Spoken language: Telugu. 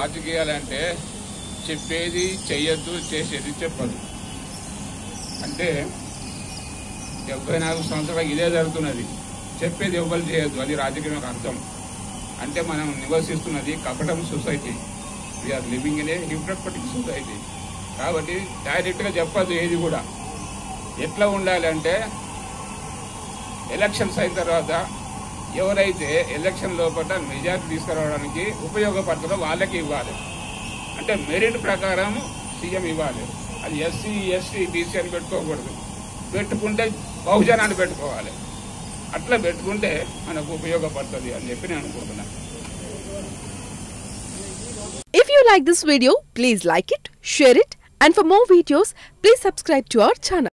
రాజకీయాలంటే చెప్పేది చెయ్యొద్దు, చేసేది చెప్పదు. అంటే 74 సంవత్సరాలు ఇదే జరుగుతున్నది. చెప్పేది ఎవ్వరు చేయొద్దు, అది రాజకీయం అర్థం. అంటే మనం నివసిస్తున్నది కపటం society. We're living in a hypocritic society. కాబట్టి డైరెక్ట్గా చెప్పద్దు ఏది కూడా. ఎట్లా ఉండాలి అంటే ఎలక్షన్స్ అయిన తర్వాత ఎవరైతే ఎలక్షన్ లోపల మెజారిటీ తీసుకురావడానికి ఉపయోగపడుతుందో వాళ్ళకి ఇవ్వాలి. అంటే మెరిట్ ప్రకారం సీఎం ఇవ్వాలి. అది ఎస్సీ ఎస్టీ బీసీ అని పెట్టుకోకూడదు. పెట్టుకుంటే బహుజనాన్ని పెట్టుకోవాలి. అట్లా పెట్టుకుంటే మనకు ఉపయోగపడుతుంది అని చెప్పి నేను అనుకుంటున్నాను. If you like this video, please like it, share it, and for more videos, please subscribe to our channel.